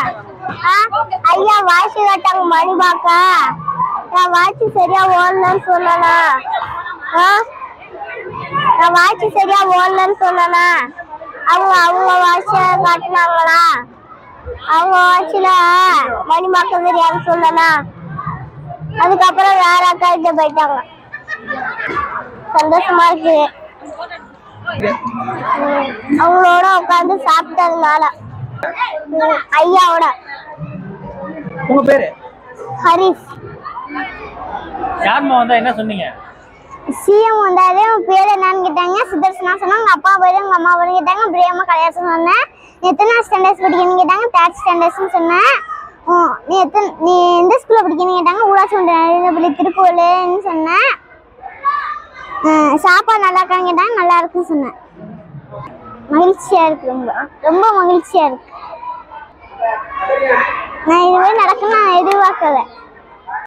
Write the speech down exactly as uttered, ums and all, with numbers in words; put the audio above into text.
ஐயா வாட்சி கேட்டாங்க மணி பாக்க. நான் வாட்சி சரியா ஓடலன்னு சொன்னா. நான் வாட்சி சரியா ஓடலன்னு சொன்னா. அவங்க அவங்க வாட்ச காட்டினாங்களா? அவங்க வாட்சில மணி பாக்க தெரியாதுன்னு சொன்னா. அதுக்கப்புறம் வேற அக்கா கிட்ட போயிட்டாங்க. சந்தோஷமா இருக்கு அவங்களோட உட்காந்து சாப்பிட்டதுனால. ஐயாவோட. உங்க பேரு? ஹரிஸ். யாருமா வந்தா என்ன சொன்னீங்க? சிஎம் வந்தாரு. உன் பேர் என்னன்னு கேட்டாங்க. சுதர்சனா சொன்னாங்க. அப்பா பேரு எங்க அம்மா பேரு கேட்டாங்க. பிரியமா கல்யாசம் சொன்னேன். நீ எத்தனை ஸ்டாண்டர்ட்ஸ் படிக்கணும்னு கேட்டாங்க. தேர்ட் ஸ்டாண்டர்ட்ஸ்னு சொன்னேன். நீ எத்தனை நீ எந்த ஸ்கூல்ல படிக்கணும்னு கேட்டாங்க. ஊராட்சி ஒன்றிய திருக்கோவில்னு சொன்னேன். சாப்பாடு நல்லா இருக்கான்னு கேட்டாங்க. நல்லா இருக்குன்னு சொன்னேன். மகிழ்ச்சியா இருக்கு. ரொம்ப ரொம்ப மகிழ்ச்சியா இருக்கு. நான் இதுவே நடக்குன்னு நான் எதிர்பார்க்கல.